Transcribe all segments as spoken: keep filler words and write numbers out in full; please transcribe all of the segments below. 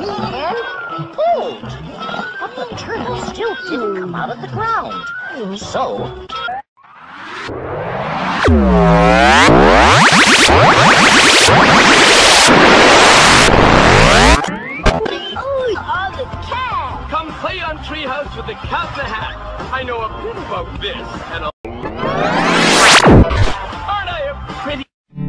and pulled. But the turtle still didn't come out of the ground. So... Oh, the cat! Come play on Treehouse with the Cat in the Hat. I know a bit about this, and I'll... Aren't I a pretty...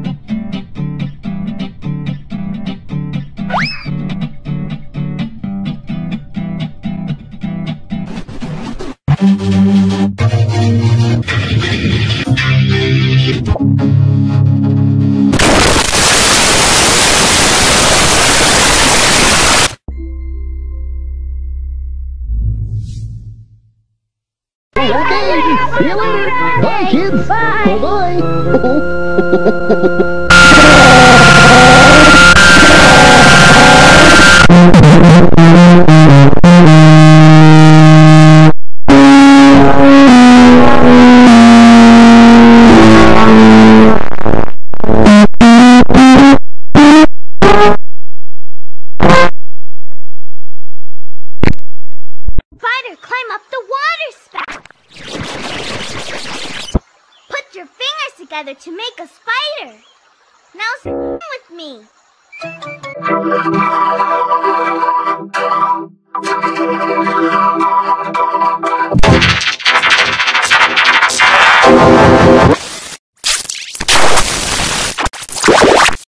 Okay, see you later. Bye, kids. Bye. Bye-bye. Spider, climb up the water spout. Put your fingers together to make a spider. Now swim with me.